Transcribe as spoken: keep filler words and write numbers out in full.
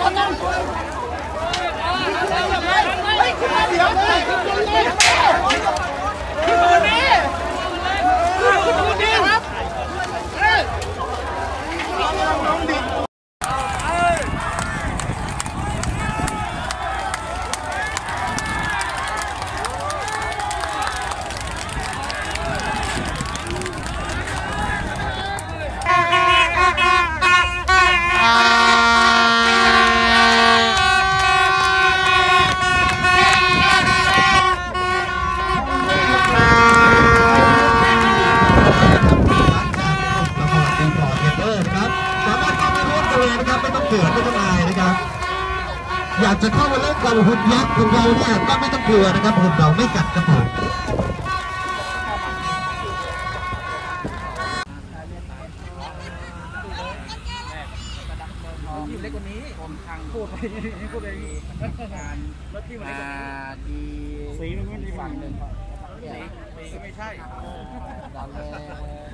อยากจะเข้ามาเล่นกับหุ่นยักษ์ของเราเนี่ยก็ไม่ต้องกลัวนะครับหุ่นเราไม่กัดครับผมเล็กกว่านี้ผมทางพูดไปพูดไปการรถที่มันดีสีมันไม่ดีฝั่งหนึ่งสีไม่ใช่ดันเลย